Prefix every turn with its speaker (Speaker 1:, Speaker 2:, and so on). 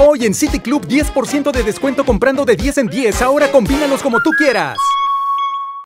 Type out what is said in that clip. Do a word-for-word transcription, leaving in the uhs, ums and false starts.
Speaker 1: Hoy en City Club diez por ciento de descuento comprando de diez en diez. Ahora combínalos como tú quieras.